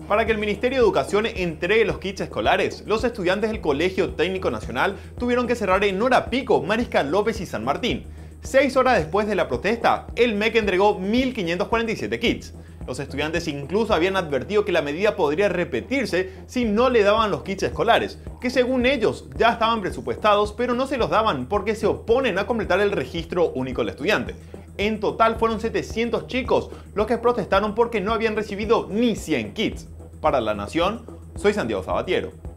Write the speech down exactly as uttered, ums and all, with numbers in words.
Para que el Ministerio de Educación entregue los kits escolares, los estudiantes del Colegio Técnico Nacional tuvieron que cerrar en hora pico Mariscal López y San Martín. Seis horas después de la protesta, el M E C entregó mil quinientos cuarenta y siete kits. Los estudiantes incluso habían advertido que la medida podría repetirse si no le daban los kits escolares, que según ellos ya estaban presupuestados, pero no se los daban porque se oponen a completar el registro único del estudiante. En total fueron setecientos chicos los que protestaron porque no habían recibido ni cien kits. Para La Nación, soy Santiago Sabatiero.